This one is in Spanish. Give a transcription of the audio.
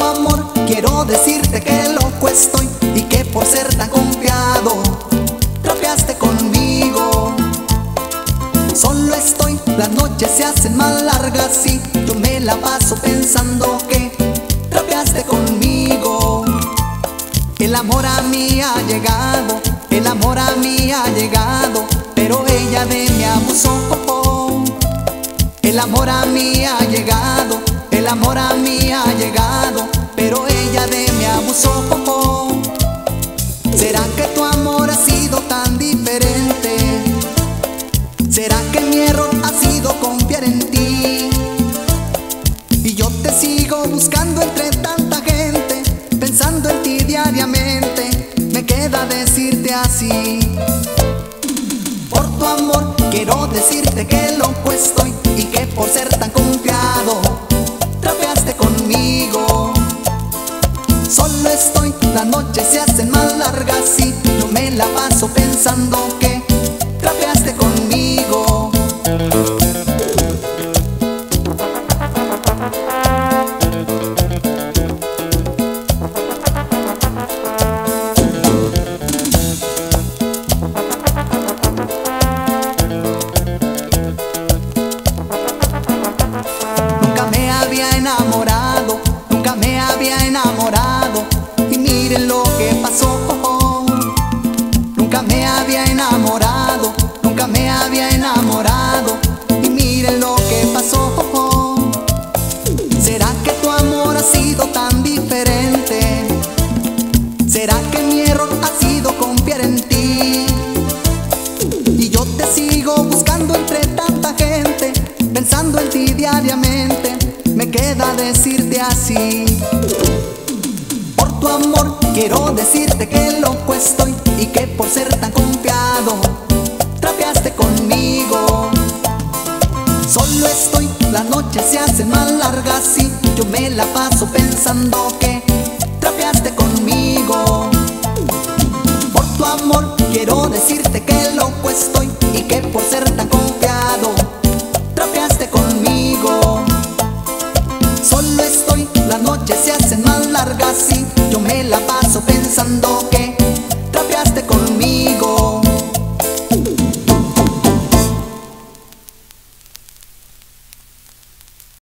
amor quiero decirte que loco estoy y que por ser tan confiado trapeaste conmigo. Solo estoy, las noches se hacen más largas y yo me la paso pensando que trapeaste conmigo. El amor a mí ha llegado, el amor a mí ha llegado, pero ella de mí abusó. El amor a mí ha llegado, el amor a mí ha llegado, pero ella de mí abusó. ¿Será que tu amor ha sido tan diferente? ¿Será que mi error ha sido confiar en ti? Y yo te sigo buscando entre tanta gente, pensando en ti diariamente. Me queda decirte así: por tu amor quiero decirte que loco estoy y que por ser tan confiado trapeaste conmigo. Solo estoy, las noches se hacen más largas y yo me la paso pensando que trapeaste conmigo. Nunca me había enamorado, nunca me había enamorado, y miren lo que pasó. Nunca me había enamorado, nunca me había enamorado, y miren lo que pasó. ¿Será que tu amor ha sido tan diferente? ¿Será que mi error ha sido confiar en ti? Y yo te sigo buscando entre tanta gente, pensando en ti diariamente. Me queda decirte así: por tu amor quiero decirte que loco estoy y que por ser tan confiado trapeaste conmigo. Solo estoy, las noches se hacen más largas y yo me la paso pensando que trapeaste conmigo. Por tu amor quiero decirte que loco estoy y que por ser tan confiado trapeaste conmigo. Solo estoy, las noches se hacen más largas y yo me la paso pensando